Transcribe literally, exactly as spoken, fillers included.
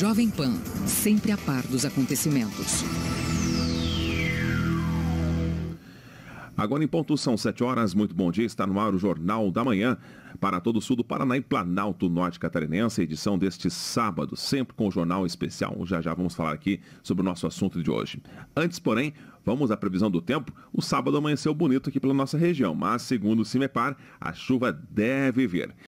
Jovem Pan, sempre a par dos acontecimentos. Agora em ponto são sete horas, muito bom dia, está no ar o Jornal da Manhã para todo o sul do Paraná e Planalto Norte Catarinense, edição deste sábado, sempre com o Jornal Especial. Já já vamos falar aqui sobre o nosso assunto de hoje. Antes, porém, vamos à previsão do tempo. O sábado amanheceu bonito aqui pela nossa região, mas segundo o CIMEPAR, a chuva deve vir.